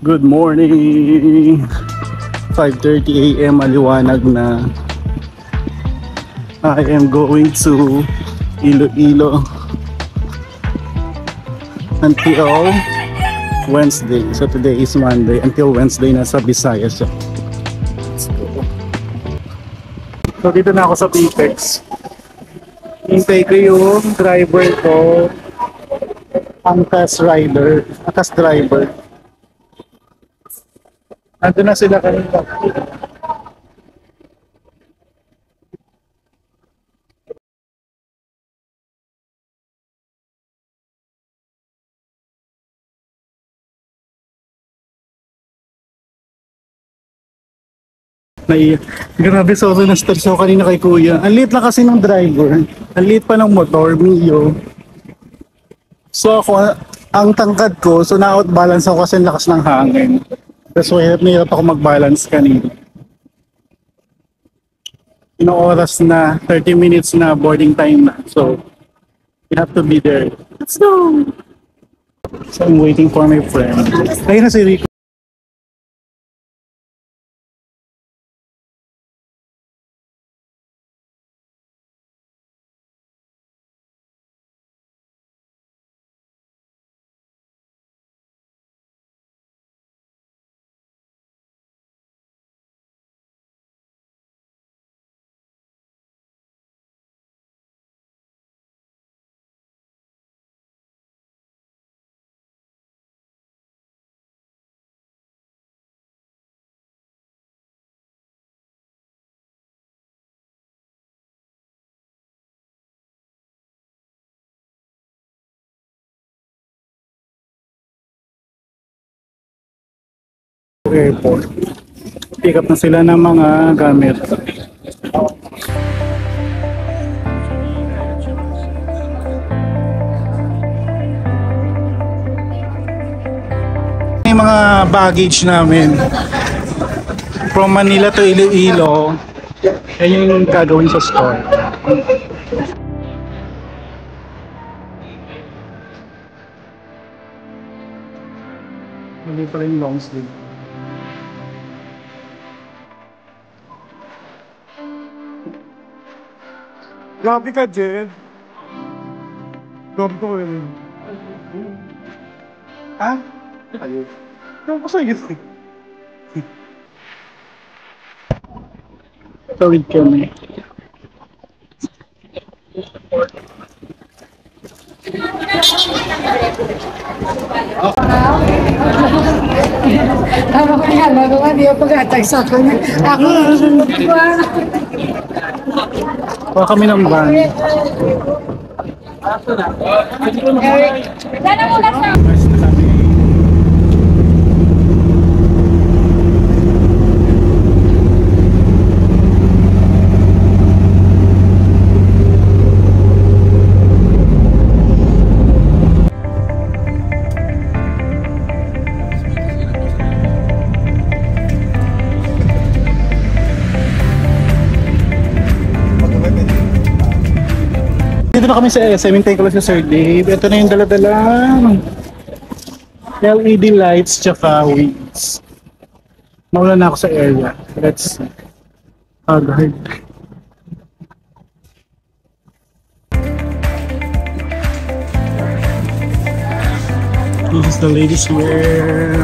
Good morning! 5:30 AM, maliwanag na. I am going to Iloilo until Wednesday. So today is Monday. Until Wednesday nasa Visayas siya. So dito na ako sa Pitex. Hintay ko yung driver ko. Ang test driver. Ando na sila kanina. Grabe, sobrang na-stress ako kanina kay kuya. Ang liit lang kasi ng driver. Ang liit pa ng motor, Mio. So ako, ang tangkad ko, so na-outbalance ako kasi ang lakas ng hangin. So hirap na hirap ako mag-balance kanina. Inong oras na, 30 minutes na boarding time na. So, you have to be there. Let's go! So I'm waiting for my friend. Ayun na si Rico. Airport. Pick up na sila ng mga gamit. Yung mga baggage namin from Manila to Iloilo, yan yung gagawin sa store. Mali pala yung long sleeve. Grabe ka, Jed. Grabe ko rin. Ha? Ayun. Grabe ko sa'yo. Tawid kami. Tama ko nga, magawa niya pag-atay sa akin. Ako, Kuha kami ng van. Dito na kami sa SM, hintay ko lang si Sir Dave. Ito na yung dala-dala LED lights tsaka wings. Maula na ako sa area. Let's see. Agad. This is the ladies wear.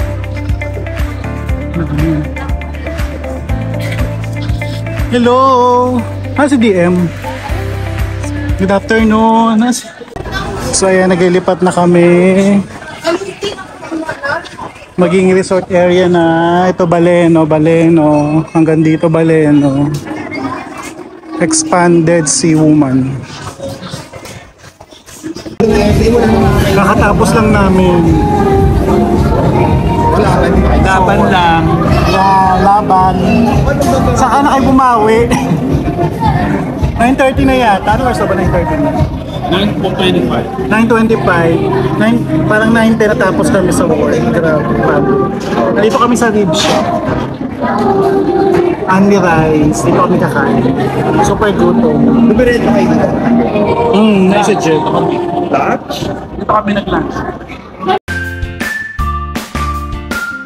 Hello! Si DM. Good afternoon. So ayan, naglilipat na kami. Maging resort area na. Ito Baleno. Hanggang dito Baleno. Expanded Sea Woman. Kakatapos lang namin. Laban lang. Laban. Saka na kayo bumawi. 9:30 na yata. Ano oras na ba 9:30 na? 9:25. Parang 9:10 natapos kami sa work. Grabe. Dito kami sa rib shop. Only rice. Dito kami kakain. Super gutom. Bumiret na kayo dito? Nice jet. Lunch? Dito kami nag-lunch.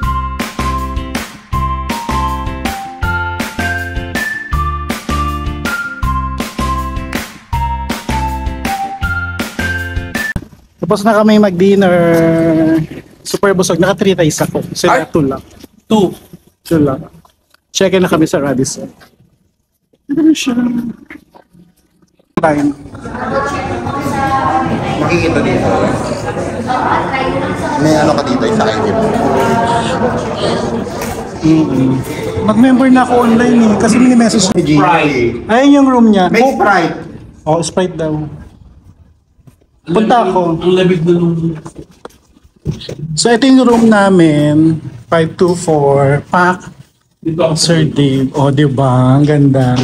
Tapos na kami mag-dinner. Super busog. Naka 3 tayo ako. Sila 2 lang. 2 lang. Check-in na kami sa Radisson. Ano siya? Time. Makikita dito. May ano ka dito, isa kayo dito. Mag-member na ako online eh. Kasi mini-message niya. Ayun yung room niya. May Sprite. Oh, Sprite daw. Punta ako. Ang labig na nung... So ito yung room namin. 524. Pack. Dito ako. Sir Dave. O, oh, diba? Ang ganda.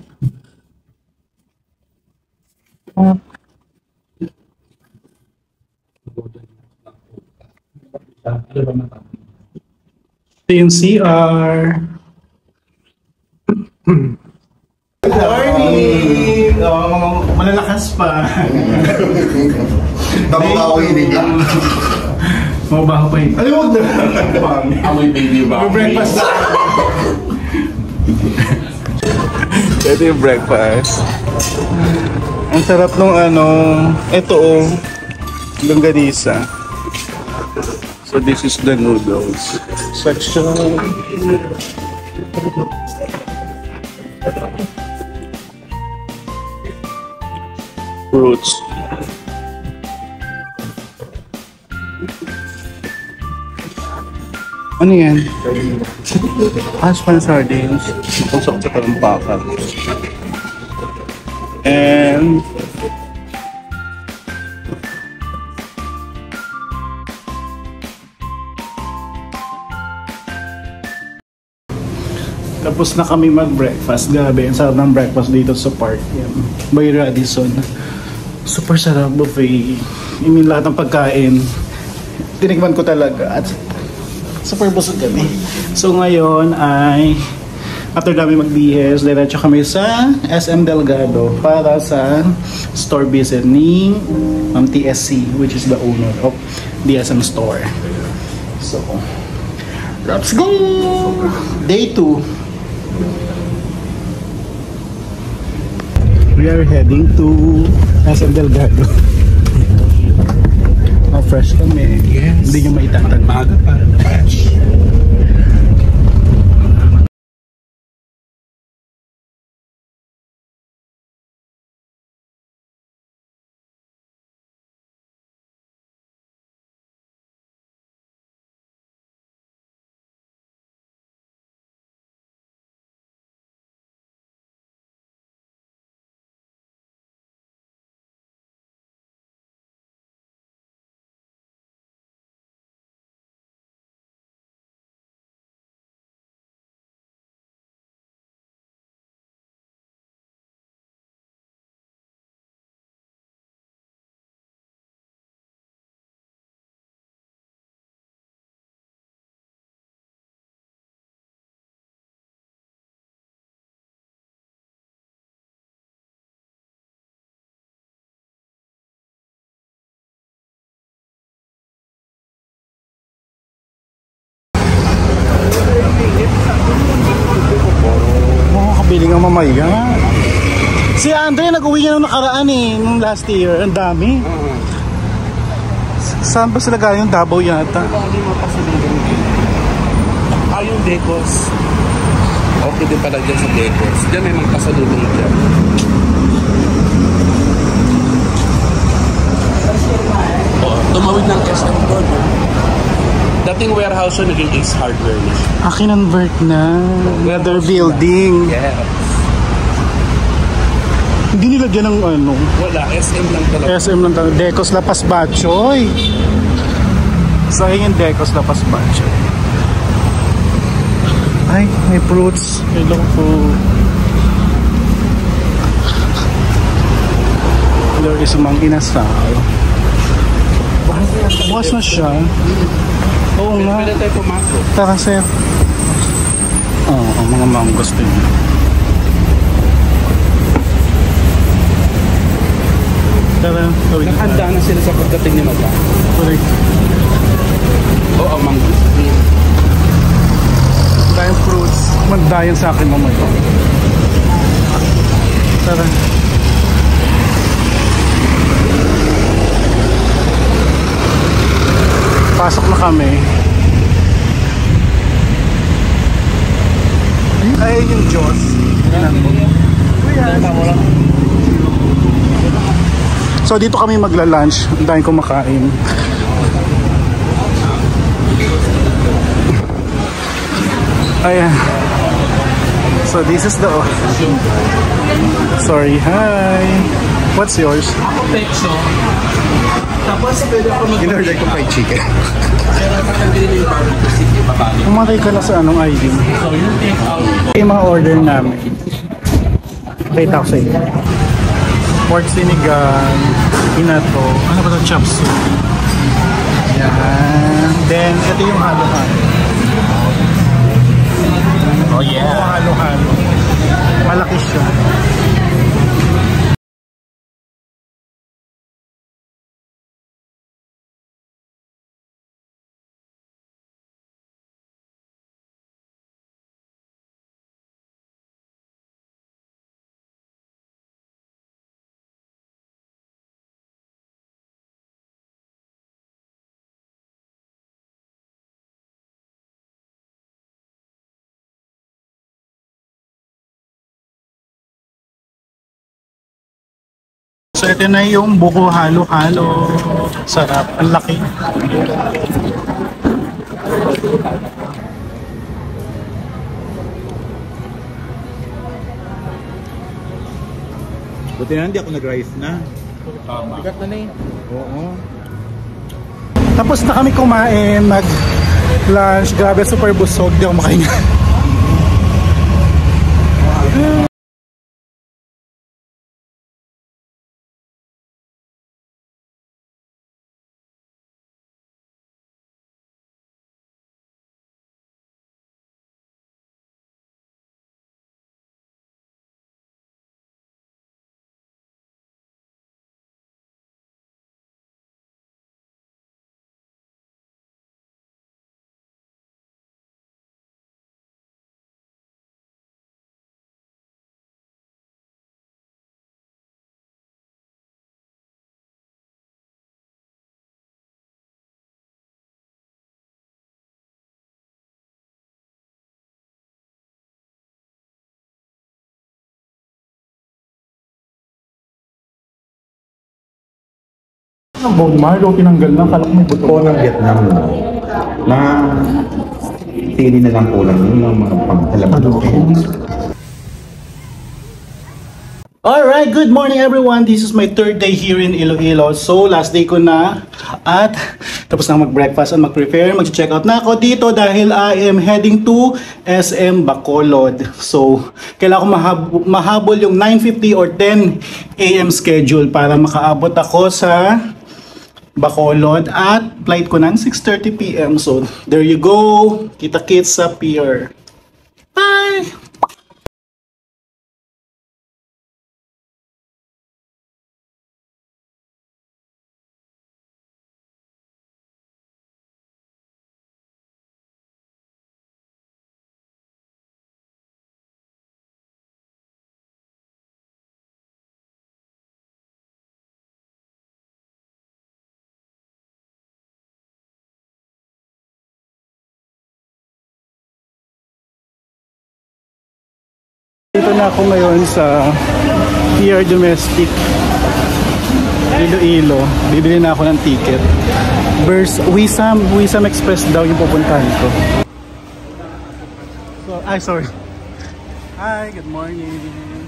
Ito yung CR. Morning! Oh, malalakas pa. Tapos ako hindi ka. Mabaho pa yun. Ay, huwag na. Amoy baby ba? Breakfast. Ito yung breakfast. Ang sarap nung ano, ito oh, longganisa. So this is the noodles. Section. Fruits. Ano yan? Aspan sardines. Pusok sa talampakan. And Tapos na kami mag-breakfast. Grabe, ang sarap ng breakfast dito sa park. Yan. By Radisson. Super sarap buffet. I mean, lahat ng pagkain. Tinikman ko talaga. At super busog kami. So ngayon ay after namin mag-BS, diretso kami sa SM Delgado para sa store visit ni TSC, which is the owner of DSM store. So, let's go! Day 2. We are heading to SM Delgado. Fresh kami. Yes. Hindi nyo maitatag. Maaga para na fresh. Nakakabili ng mamaya. Si Andre nag-uwi niya nung nakaraan eh, nung last year. Ang dami. Saan ba sila galing? Davao yata. Yung Decos. Okay din pala dyan sa Decos. Diyan may mga pasalubong dyan. Oh, tumawid ng SM Doon. Dating warehouse yun, naging Ace Hardware na siya. Kinonvert na. Another building. Yeah. Hindi nilagyan ng ano. Wala, SM lang talaga. SM lang talaga. Decos La Paz Batchoy. Sayang yung Decos La Paz Batchoy. Ay, may fruits. Hello po. There is mang inasal. Bukas na siya. Oo nga. Pwede tayo pumasok. Tara, sir. Oo, ang mga manggos din. Tara, tawid. Nakahanda na sila sa pagdating ni Madam. Correct. Oo, ang manggos. Tayong fruits. Magdayan sa akin mamaya. Tara. Pasok na kami. Ayun yung Diyos. So dito kami magla-lunch. Ang daming kumakain. Ayan. So this is the... Sorry, hi. What's yours? Ako pecho. Tapos pwede ako In-order ko fried chicken. Pero kakabili yung barbecue stick yung babalik. Pumatay ka na sa anong ID. So yung take out. Yung mga order namin. Kita ko sa inyo. Pork sinigang, inato, ano ba ito? Chop suey. Yan. Then, ito yung halo-halo. Oh yeah. Halo-halo. Malaki siya. So ito na yung buko halo-halo. Sarap. Ang laki. Buti na hindi ako nag-rice na. Bigat na eh. Oo. Tapos na kami kumain, mag-lunch. Grabe, super busog. Di ako makain. Ang bone marrow, tinanggal na. Kalak mo buto. Po ng Vietnam, no? Na sili na lang po lang yun, yung mga pangkalaman. Alright, good morning everyone. This is my third day here in Iloilo. So, last day ko na at tapos na mag-breakfast at mag-prepare. Mag-check out na ako dito dahil I am heading to SM Bacolod. So, kailangan ko mahabol yung 9:50 or 10 AM schedule para makaabot ako sa Bacolod at flight ko ng 6:30 PM. So, there you go. Kita-kits sa pier. Bye! Dito na ako ngayon sa Pier Domestic Iloilo. Bibili na ako ng ticket. Wisam Express daw yung pupuntahan ko. So, sorry. Hi, good morning.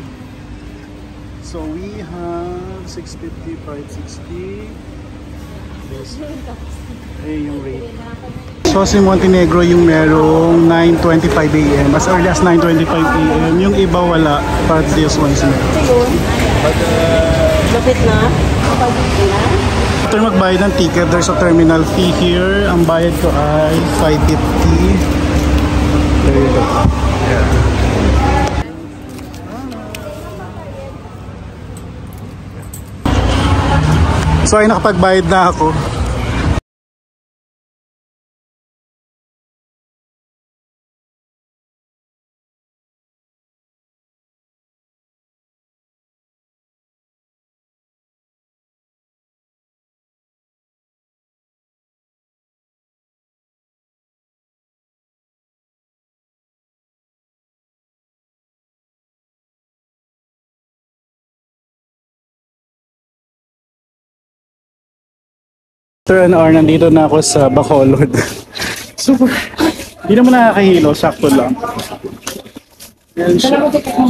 So we have 650, 560. This yung rate. So si Montenegro yung merong 9:25 AM. As early as 9:25 AM. Yung iba wala. But this one is meron. Lapit na? After magbayad ng ticket, there's a terminal fee here. Ang bayad ko ay 550. There you go. Yeah. So ay nakapagbayad na ako. After an hour, nandito na ako sa Bacolod. Super. Hindi naman nakakahilo, sakto lang. Yan siya.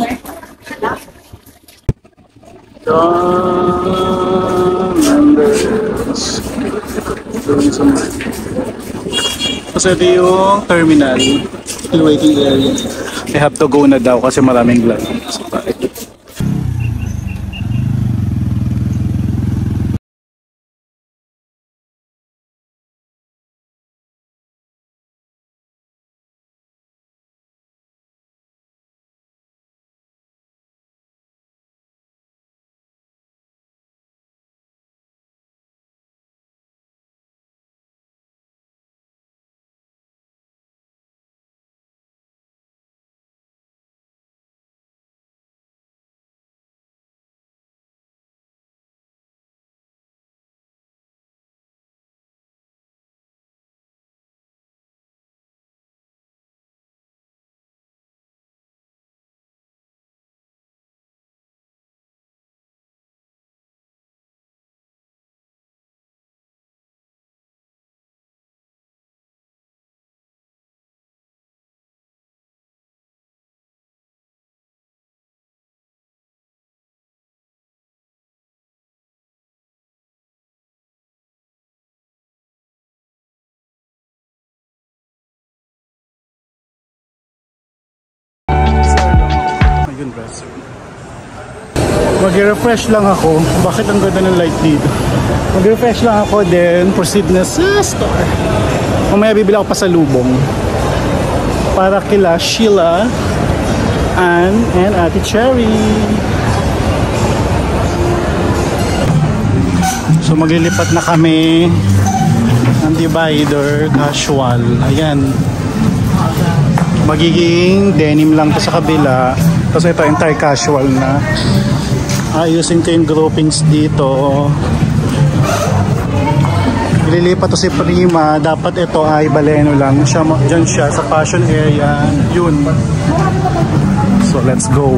Kasi ito yung terminal, waiting area. I have to go na daw kasi maraming lag. So, bye. Ayun, best. Mag-refresh lang ako. Bakit ang ganda ng light dito? Mag-refresh lang ako, then proceed na sa store. Mamaya bibili ako pa sa lubong. Para kila Sheila, Ann, and Ate Cherry. So maglilipat na kami ng divider casual. Ayan. Magiging denim lang to sa kabila. Tapos ito entire casual na. Ayusin ko yung groupings dito. Ililipat to si Prima. Dapat ito ay baleno lang. Diyan siya sa fashion area. Yun. So let's go.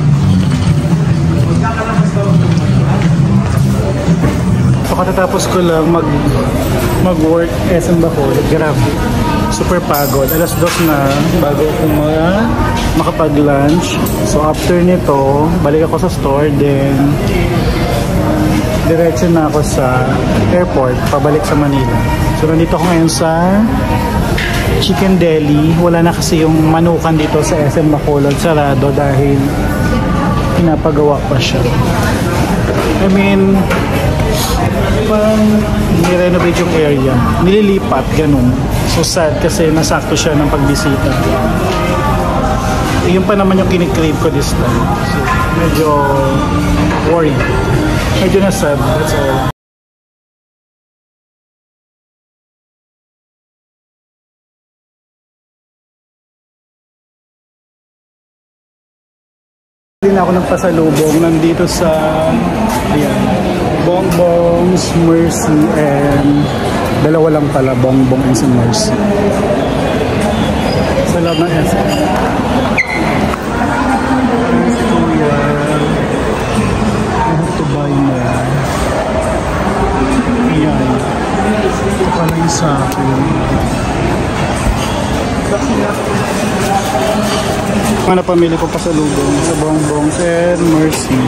So katatapos ko lang mag-work SM Bacolod. Grabe. Super pagod. Alas 2 na bago ako makapag-lunch. So after nito, balik ako sa store. Then diretso na ako sa airport, pabalik sa Manila. So nandito ako ngayon sa Chicken Deli. Wala na kasi yung manukan dito sa SM Bacolod. Sarado dahil pinapagawa pa siya. I mean, parang ni-renovate yung area. Nililipat, ganun. So sad kasi nasakto siya ng pagbisita. Yun pa naman yung kinikrave ko this time. So, medyo worried. Medyo na sad. That's all. Hindi na ako nagpasalubong. Nandito sa ayan, Bongbong's, Mercy, and dalawa lang pala, Bongbong and si Mercy. Sa loob ng SM. I have to buy more. Ayan. Ito pala yung sa akin. Mga napamili ko pa sa lubong sa Bongbong and Mercy.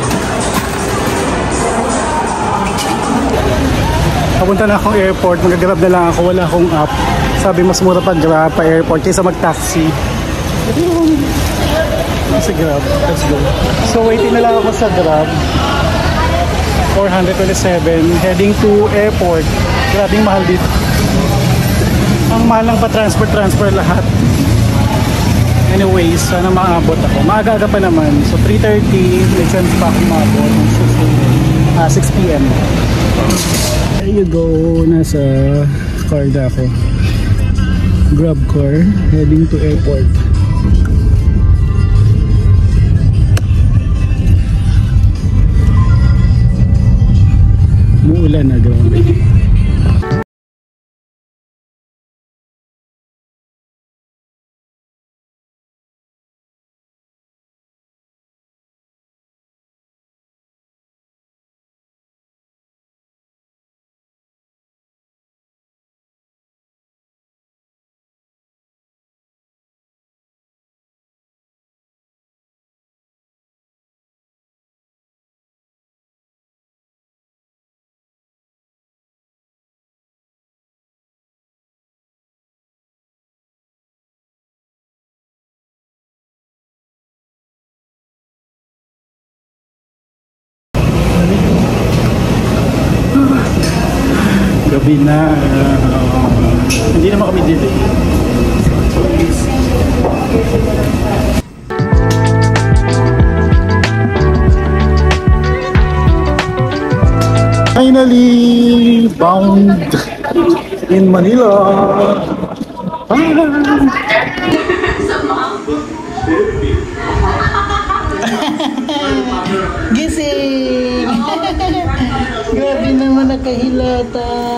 Papunta na akong airport, mag-grab na lang ako, wala akong app. Sabi mas mura pa grab pa airport kaysa mag-taxi. Sa grab, let's go. So waiting na lang ako sa grab. 427, heading to airport. Grabing mahal dito. Ang mahal lang pa transfer lahat. Anyways, sana maabot ako. Maaga pa naman. So 3:30, may chance pa ako maabot. 6 p.m. There you go. Nasa car na ako. Grab car. Heading to airport. Muulan na, grabe. gabi na. Hindi naman kami delay. Finally bound in Manila. Gising! Grabe naman nakahilata.